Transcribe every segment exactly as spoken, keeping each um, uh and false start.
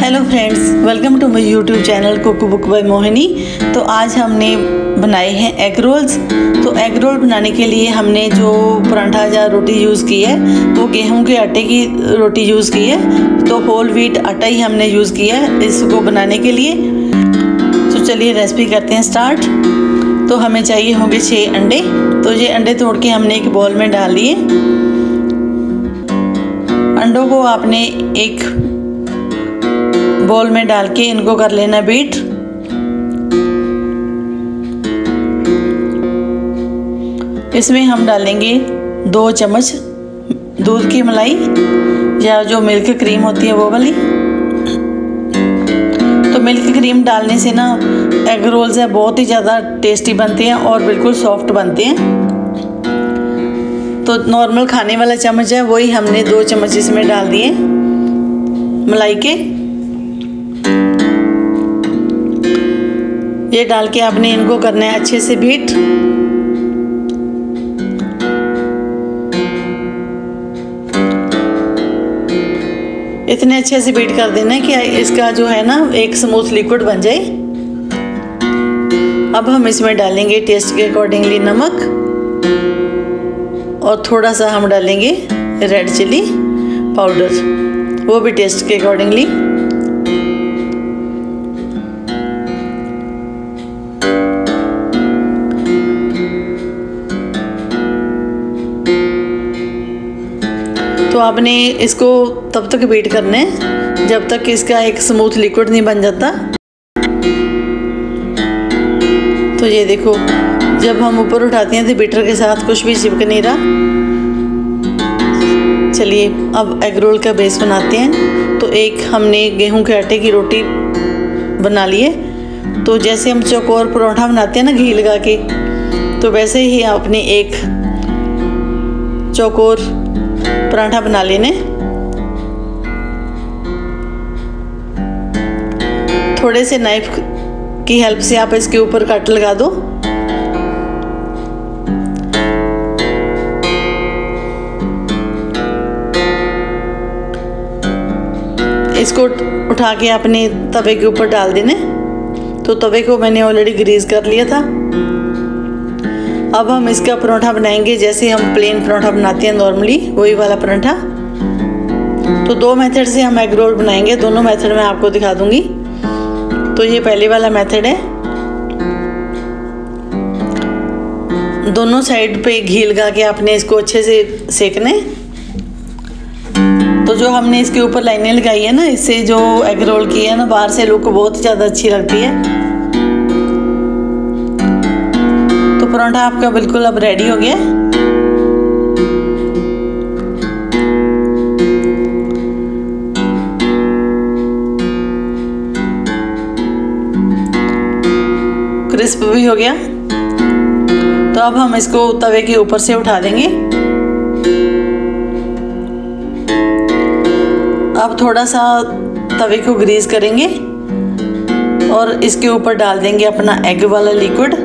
Hello friends, welcome to my YouTube channel cook book by Mohini. तो आज हमने बनाए हैं एग रोल्स। तो एग रोल बनाने के लिए हमने जो पराठा या रोटी यूज़ की है वो गेहूं के आटे की रोटी यूज़ की है। तो होल व्हीट आटा ही हमने यूज़ किया है इसको बनाने के लिए। तो चलिए रेसिपी करते हैं स्टार्ट। तो हमें चाहिए होंगे छः अंडे। तो ये अंडे तोड़ के हमने एक बॉल में डाल लिए। अंडों को आपने एक बॉल में डाल के इनको कर लेना बीट। इसमें हम डालेंगे दो चम्मच दूध की मलाई या जो मिल्क क्रीम होती है वो वाली। तो मिल्क क्रीम डालने से ना एग रोल्स है बहुत ही ज़्यादा टेस्टी बनते हैं और बिल्कुल सॉफ्ट बनते हैं। तो नॉर्मल खाने वाला चम्मच है वही हमने दो चम्मच इसमें डाल दिए मलाई के। ये डाल के आपने इनको करना है अच्छे से बीट। इतने अच्छे से बीट कर देना है कि इसका जो है ना एक स्मूथ लिक्विड बन जाए। अब हम इसमें डालेंगे टेस्ट के अकॉर्डिंगली नमक और थोड़ा सा हम डालेंगे रेड चिली पाउडर, वो भी टेस्ट के अकॉर्डिंगली। तो आपने इसको तब तक बीट करना है जब तक इसका एक स्मूथ लिक्विड नहीं बन जाता। तो ये देखो, जब हम ऊपर उठाते हैं तो बीटर के साथ कुछ भी चिपक नहीं रहा। चलिए अब एग रोल का बेस बनाते हैं। तो एक हमने गेहूं के आटे की रोटी बना ली है। तो जैसे हम चौकोर परोठा बनाते हैं ना घी लगा के, तो वैसे ही आपने एक चौकोर पराठा बना लेने। थोड़े से नाइफ की हेल्प से आप इसके ऊपर कट लगा दो। इसको उठा के अपने तवे के ऊपर डाल देने। तो तवे को मैंने ऑलरेडी ग्रीस कर लिया था। अब हम इसका पराठा बनाएंगे जैसे हम प्लेन पराठा बनाते हैं नॉर्मली, वही वाला पराठा। तो दो मेथड से हम एग रोल बनाएंगे, दोनों मेथड मैं आपको दिखा दूंगी। तो ये पहले वाला मेथड है। दोनों साइड पे घी लगा के आपने इसको अच्छे से सेकने। तो जो हमने इसके ऊपर लाइनें लगाई है ना, इससे जो एग रोल की है ना बाहर से लुक बहुत ज़्यादा अच्छी लगती है। पराठा आपका बिल्कुल अब रेडी हो गया। क्रिस्प भी हो गया। तो अब हम इसको तवे के ऊपर से उठा देंगे। अब थोड़ा सा तवे को ग्रीस करेंगे और इसके ऊपर डाल देंगे अपना एग वाला लिक्विड।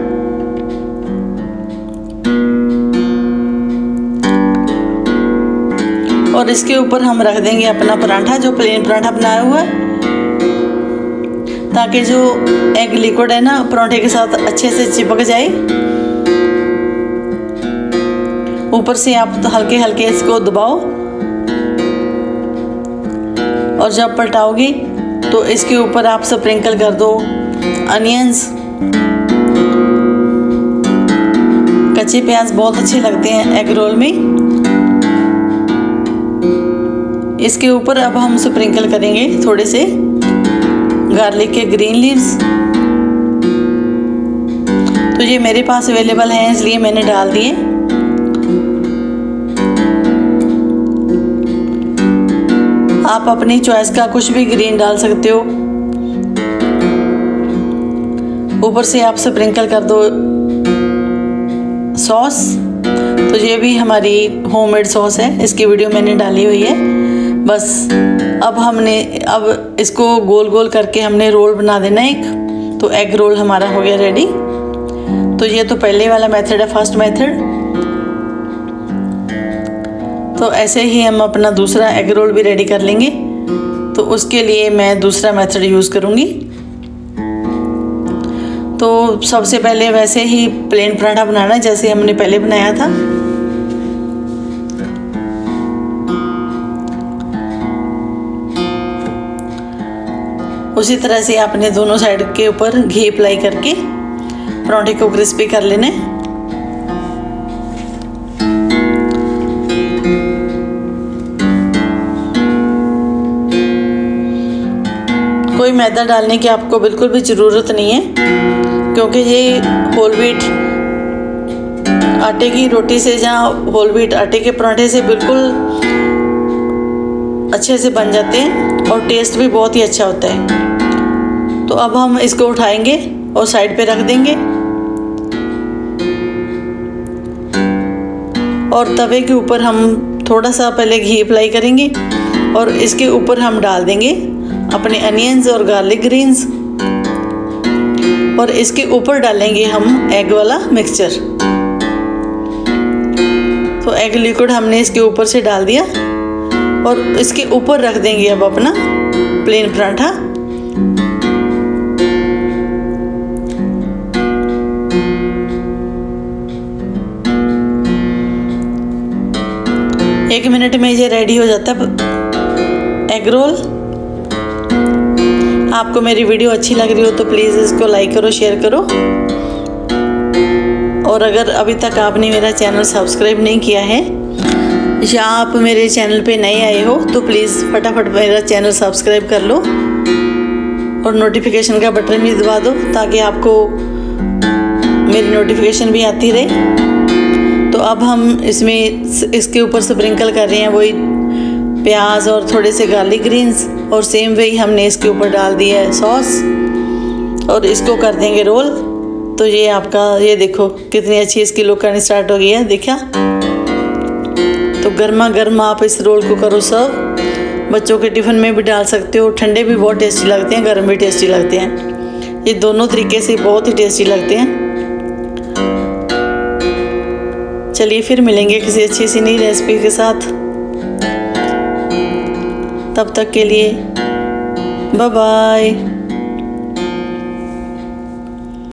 और इसके ऊपर हम रख देंगे अपना पराठा, जो प्लेन पराठा बनाया हुआ है, ताकि जो एग लिक्विड है ना पराठे के साथ अच्छे से चिपक जाए। ऊपर से आप तो हल्के हल्के इसको दबाओ और जब पलटाओगे तो इसके ऊपर आप स्प्रिंकल कर दो अनियंस। कच्चे प्याज बहुत अच्छे लगते हैं एग रोल में। इसके ऊपर अब हम स्प्रिंकल करेंगे थोड़े से गार्लिक के ग्रीन लीव्स। तो ये मेरे पास अवेलेबल हैं इसलिए मैंने डाल दिए। आप अपनी चॉइस का कुछ भी ग्रीन डाल सकते हो। ऊपर से आप स्प्रिंकल कर दो सॉस। तो ये भी हमारी होममेड सॉस है, इसकी वीडियो मैंने डाली हुई है। बस अब हमने अब इसको गोल गोल करके हमने रोल बना देना एक। तो एग रोल हमारा हो गया रेडी। तो ये तो पहले वाला मेथड है, फर्स्ट मेथड। तो ऐसे ही हम अपना दूसरा एग रोल भी रेडी कर लेंगे। तो उसके लिए मैं दूसरा मेथड यूज़ करूँगी। तो सबसे पहले वैसे ही प्लेन पराठा बनाना जैसे हमने पहले बनाया था। उसी तरह से आपने दोनों साइड के ऊपर घी अप्लाई करके पराठे को क्रिस्पी कर लेना है। कोई मैदा डालने की आपको बिल्कुल भी ज़रूरत नहीं है, क्योंकि ये होल व्हीट आटे की रोटी से या होल व्हीट आटे के पराठे से बिल्कुल अच्छे से बन जाते हैं और टेस्ट भी बहुत ही अच्छा होता है। तो अब हम इसको उठाएंगे और साइड पे रख देंगे और तवे के ऊपर हम थोड़ा सा पहले घी अप्लाई करेंगे और इसके ऊपर हम डाल देंगे अपने अनियंस और गार्लिक ग्रीन्स और इसके ऊपर डालेंगे हम एग वाला मिक्सचर। तो एग लिक्विड हमने इसके ऊपर से डाल दिया और इसके ऊपर रख देंगे अब अपना प्लेन पराठा। एक मिनट में ये रेडी हो जाता है एग रोल। आपको मेरी वीडियो अच्छी लग रही हो तो प्लीज़ इसको लाइक करो, शेयर करो। और अगर अभी तक आपने मेरा चैनल सब्सक्राइब नहीं किया है या आप मेरे चैनल पे नए आए हो तो प्लीज़ फटाफट मेरा चैनल सब्सक्राइब कर लो और नोटिफिकेशन का बटन भी दबा दो ताकि आपको मेरी नोटिफिकेशन भी आती रहे। तो अब हम इसमें इसके ऊपर स्प्रिंकल कर रहे हैं वही प्याज और थोड़े से गार्लिक ग्रीन्स और सेम वे हमने इसके ऊपर डाल दिया है सॉस और इसको कर देंगे रोल। तो ये आपका ये देखो कितनी अच्छी इसकी लुक आनी स्टार्ट हो गई है, देखा। तो गर्मा गर्म आप इस रोल को करो सर्व। बच्चों के टिफ़िन में भी डाल सकते हो, ठंडे भी बहुत टेस्टी लगते हैं, गर्म भी टेस्टी लगते हैं। ये दोनों तरीके से बहुत ही टेस्टी लगते हैं। चलिए फिर मिलेंगे किसी अच्छी सी नई रेसिपी के साथ। तब तक के लिए बाय बाय।